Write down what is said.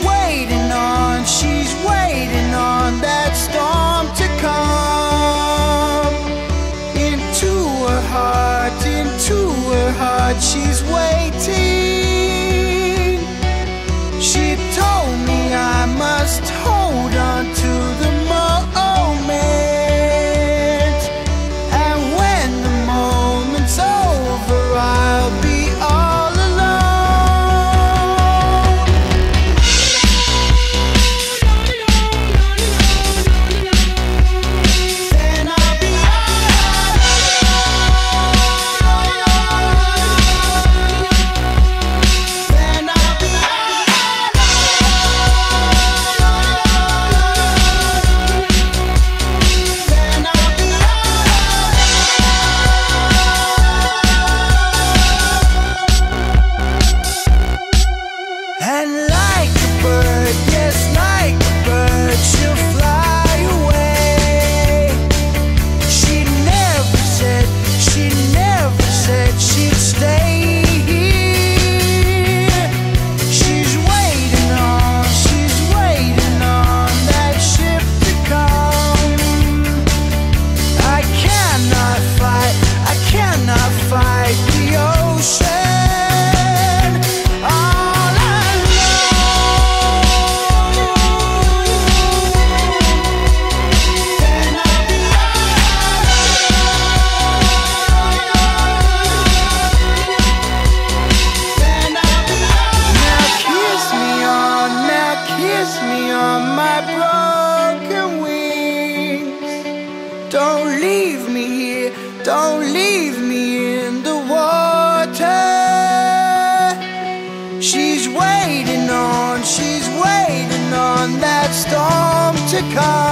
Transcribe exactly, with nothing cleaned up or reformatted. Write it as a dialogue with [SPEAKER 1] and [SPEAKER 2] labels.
[SPEAKER 1] waiting on, she's waiting on that storm to come into her heart, into her heart. She's waiting. She told me I must hold on to the moment, and when the moment's over, I'll be all alone. Then I'll be all alone. Then I'll be and like a bird, yes, like a bird, she'll fly away. She never said, she never said she'd stay here. She's waiting on, she's waiting on that ship to come. I cannot fight, I cannot fight the ocean. My broken wings, don't leave me here, don't leave me in the water. She's waiting on, she's waiting on that storm to come.